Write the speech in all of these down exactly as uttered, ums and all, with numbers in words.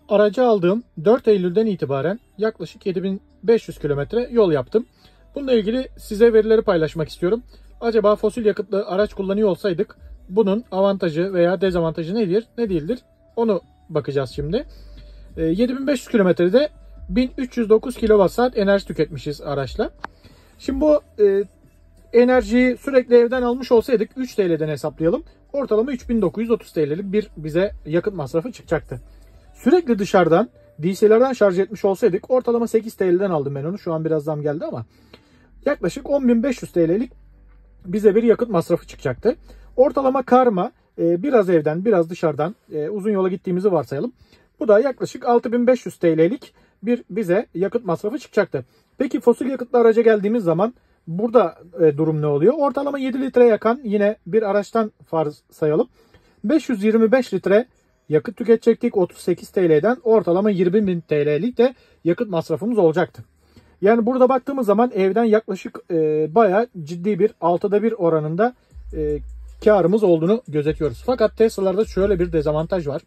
aracı aldığım dört Eylül'den itibaren yaklaşık yedi bin beş yüz kilometre yol yaptım. Bununla ilgili size verileri paylaşmak istiyorum. Acaba fosil yakıtlı araç kullanıyor olsaydık bunun avantajı veya dezavantajı nedir, ne değildir? Onu bakacağız şimdi. yedi bin beş yüz kilometrede bin üç yüz dokuz kilowatt saat enerji tüketmişiz araçla. Şimdi bu e, enerjiyi sürekli evden almış olsaydık üç T L'den hesaplayalım. Ortalama üç bin dokuz yüz otuz T L'lik bir bize yakıt masrafı çıkacaktı. Sürekli dışarıdan D C'lerden şarj etmiş olsaydık ortalama sekiz T L'den aldım ben onu. Şu an biraz zam geldi ama yaklaşık on bin beş yüz T L'lik bize bir yakıt masrafı çıkacaktı. Ortalama karma e, biraz evden biraz dışarıdan e, uzun yola gittiğimizi varsayalım. Bu da yaklaşık altı bin beş yüz T L'lik bir bize yakıt masrafı çıkacaktı. Peki fosil yakıtlı araca geldiğimiz zaman burada e, durum ne oluyor? Ortalama yedi litre yakan yine bir araçtan farz sayalım. beş yüz yirmi beş litre yakıt tüketecektik. otuz sekiz T L'den ortalama yirmi bin T L'lik de yakıt masrafımız olacaktı. Yani burada baktığımız zaman evden yaklaşık e, bayağı ciddi bir altıda bir oranında e, karımız olduğunu gözetiyoruz. Fakat Tesla'larda şöyle bir dezavantaj var.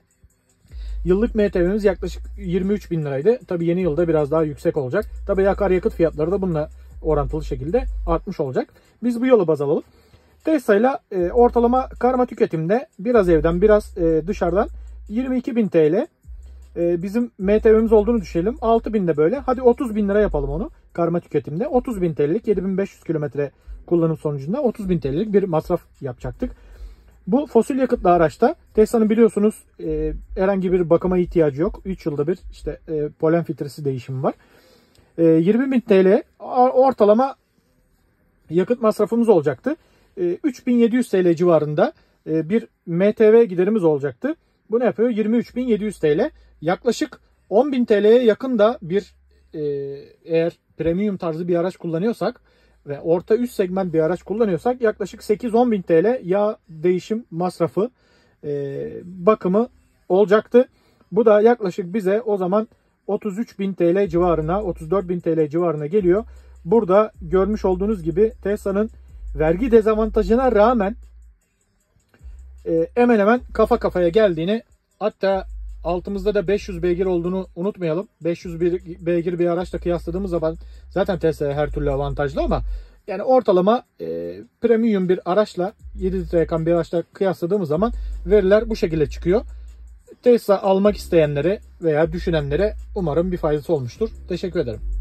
Yıllık M T V'miz yaklaşık yirmi üç bin liraydı. Tabii yeni yılda biraz daha yüksek olacak. Tabii akaryakıt fiyatları da bununla orantılı şekilde artmış olacak. Biz bu yolu baz alalım. Tesla ile e, ortalama karma tüketimde biraz evden biraz e, dışarıdan yirmi iki bin T L e, bizim M T V'miz olduğunu düşünelim. altı bin de böyle. Hadi otuz bin lira yapalım onu karma tüketimde. otuz bin T L'lik yedi bin beş yüz kilometre kullanım sonucunda otuz bin T L'lik bir masraf yapacaktık. Bu fosil yakıtlı araçta Tesla'nın biliyorsunuz e, herhangi bir bakıma ihtiyacı yok. üç yılda bir işte e, polen filtresi değişimi var. E, yirmi bin T L ortalama yakıt masrafımız olacaktı. E, üç bin yedi yüz T L civarında e, bir M T V giderimiz olacaktı. Bu ne yapıyor? yirmi üç bin yedi yüz T L. Yaklaşık on bin T L'ye yakın da bir e, eğer premium tarzı bir araç kullanıyorsak ve orta üst segment bir araç kullanıyorsak yaklaşık sekiz on bin T L yağ değişim masrafı e, bakımı olacaktı. Bu da yaklaşık bize o zaman otuz üç bin T L civarına, otuz dört bin T L civarına geliyor. Burada görmüş olduğunuz gibi Tesla'nın vergi dezavantajına rağmen e, hemen hemen kafa kafaya geldiğini, hatta altımızda da beş yüz beygir olduğunu unutmayalım. beş yüz beygir bir araçla kıyasladığımız zaman zaten Tesla her türlü avantajlı ama yani ortalama e, premium bir araçla yedi litre yakan bir araçla kıyasladığımız zaman veriler bu şekilde çıkıyor. Tesla almak isteyenlere veya düşünenlere umarım bir faydası olmuştur. Teşekkür ederim.